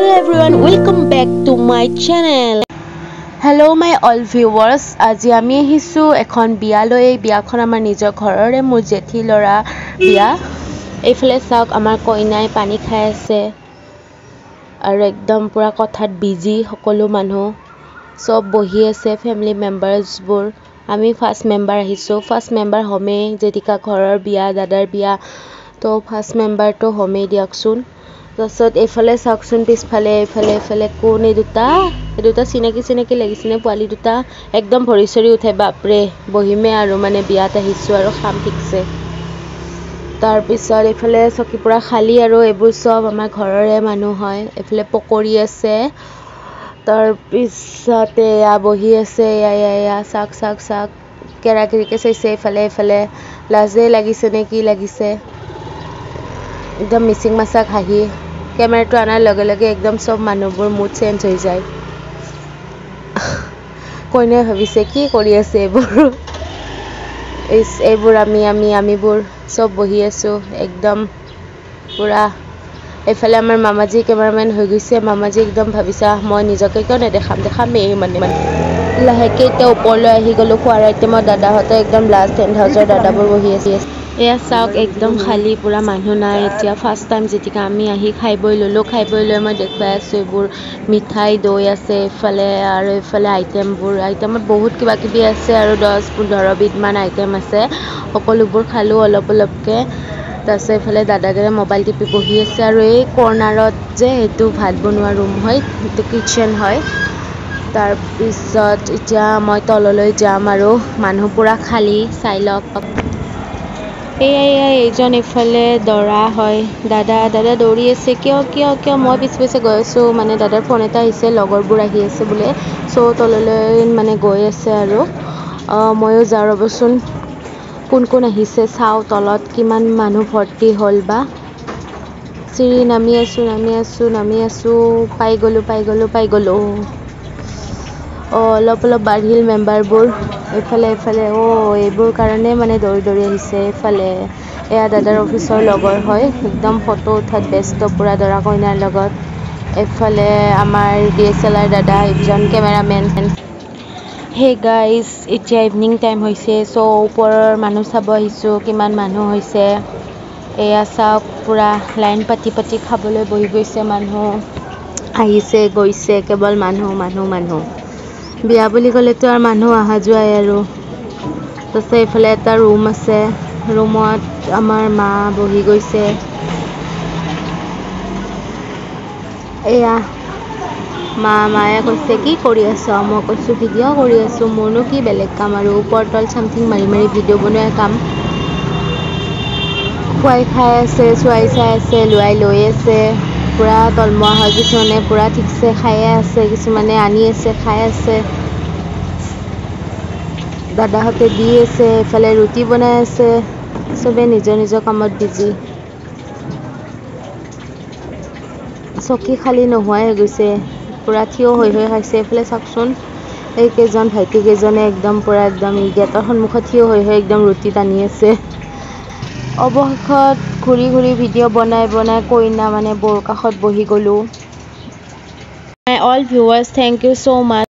Hello everyone, welcome back to my channel. Hello my all viewers. আজি আমি আহিছো এখন বিয়ালৈ। বিয়াখন আমাৰ নিজৰ ঘৰৰে মোৰ জেঠি লৰা বিয়া। এইফালে চাওক আমাৰ কইনাই পানী খাই আছে আৰু একদম পুৰা কথাত বিজি সকলো মানুহ সব বহি আছে ফ্যামিলি মেম্বাৰ্স বোৰ। আমি ফাৰ্স্ট মেম্বাৰ আহিছো। ফাৰ্স্ট মেম্বাৰ হমে জেঠিকা ঘৰৰ বিয়া দাদাৰ বিয়া তো ফাৰ্স্ট মেম্বাৰ তো হমে দিয়কচোন। তাৰছত এইফালে চাওকচোন পিছফালে এইফালে কোন এই দুটা চিনাকি লাগিছেনে পোৱালি দুটা একদম ভৰিচৰি উঠে বাপৰে বহিমে আৰু মানে বিয়াত আহিছো আৰু খাম ঠিকছে। তাৰ পিছত এইফালে চকী পুৰা খালী আৰু এইবোৰ সব আমাৰ ঘৰৰে মানুহ হয়। এইফালে পকৰি আছে তাৰ পিছতে বহি আছে এয়া চাক কেৰাকেৰিকে চাইছে এইফালে লাজে লাগিছে নে কি লাগিছে একদম মিচিং মাছাক হাঁহি কেমেৰাটো আনাৰ লগে লগে একদম সব মানুহবোৰ মুড চেঞ্জ হৈ যায়। কইনাই ভাবিছে কি কৰি আছে এইবোৰ আমিবোৰ সব বহি আছো একদম পুৰা। এইফালে আমাৰ মামাজি কেমেৰামেন হৈ গৈছে। মামাজি একদম ভাবিছা মই নিজকে কিয় নেদেখামেই মানে লাহেকে এতিয়া ওপৰলৈ আহি গলো খোৱাৰ আইটেমত দাদাহঁতে একদম লাষ্ট টেণ্ট হাউচৰ দাদাবোৰ বহি আছে। এয়া চাওক একদম খালী পুৰা মানুহ নাই এতিয়া ফাৰ্স্ট টাইম যেতিকা আমি আহি খাই বৈ লৈ মই দেখুৱাই আছো এইবোৰ মিঠাই দৈ আছে এইফালে আইটেমত বহুত কিবা কিবি আছে আৰু 10-15 বিধমান আইটেম আছে। সকলোবোৰ খালো অলপকে। তাৰপিছত এইফালে দাদাগেৰে মোবাইল টিপি বহি আছে আৰু এই কৰ্নাৰত যে এইটো ভাত বনোৱা ৰুম হয় এইটো কিচেন হয়। তাৰপিছত এতিয়া মই তললৈ যাম আৰু মানুহ পুৰা খালী চাই লওক। এইজন এইফালে দৰা হয় দাদা দৌৰি আছে কিয় মই পিছে গৈ আছো মানে দাদাৰ ফোন এটা আহিছে লগৰবোৰ আহি আছে বোলে চ' তললৈ মানে গৈ আছে আৰু ময়ো যাওঁ ৰ'বচোন কোন আহিছে চাওঁ তলত কিমান মানুহ ভৰ্তি হ'ল বা। চিৰি নামি আছো পাই গলো অলপ বাঢ়িল মেম্বাৰবোৰ। এইফালে এইবোৰ কাৰণে মানে দৌৰি আহিছে। এইফালে এয়া দাদাৰ অফিচৰ লগৰ হয় একদম ফটো উঠাত ব্যস্ত পুৰা দৰা কইনাৰ লগত। এইফালে আমাৰ DSLR দাদা একজন কেমেৰামেন। হে গাইজ এতিয়া ইভিনিং টাইম হৈছে চ' ওপৰৰ মানুহ চাব আহিছো কিমান মানুহ হৈছে। এয়া চাওক পুৰা লাইন পাতি খাবলৈ বহি গৈছে মানুহ আহিছে গৈছে কেৱল মানুহ বিয়া বুলি ক'লেতো আৰু মানুহ অহা যোৱাই আৰু। তাৰপিছত এইফালে এটা ৰুম আছে ৰুমত আমাৰ মা বহি গৈছে। এয়া মায়ে কৈছে কি কৰি আছ মই কৈছো ভিডিঅ' কৰি আছো মোৰনো কি বেলেগ কাম আৰু ওপৰ তল চামথিং মাৰি ভিডিঅ' বনোৱাৰ কাম। খুৱাই খাই আছে চোৱাই চাই আছে লৈ আছে পুৰা তলমুৱা হয় কিছুমানে পুৰা ঠিকছে খায়ে আছে কিছুমানে আনি আছে খাই আছে। দাদাহঁতে দি আছে এইফালে ৰুটি বনাই আছে চবে নিজৰ কামত বিজি। চকী খালী নোহোৱাই হৈ গৈছে পুৰা থিয় হৈ খাইছে। এইফালে চাওকচোন এইকেইজন ভাইটি কেইজনে একদম গেটৰ সন্মুখত থিয় হৈ একদম ৰুটি টানি আছে। অৱশেষত ঘূৰি ভিডিঅ' বনাই কইনা মানে বৰ কাষত বহি গলো। My all viewers, thank you so much.